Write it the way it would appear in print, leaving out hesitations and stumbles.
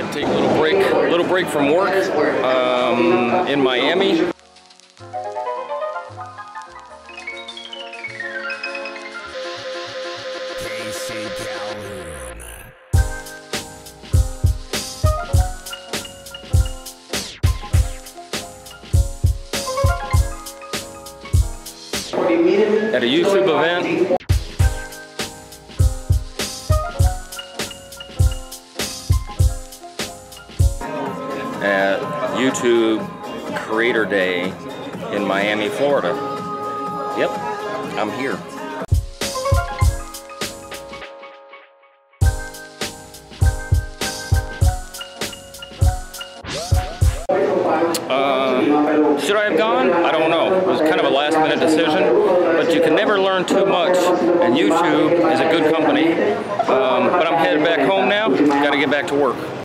Take a little break from work in Miami. At a YouTube event. At YouTube Creator Day in Miami, Florida. Yep, I'm here. Should I have gone? I don't know. It was kind of a last-minute decision, but you can never learn too much, and YouTube is a good company. But I'm headed back home now. Got to get back to work.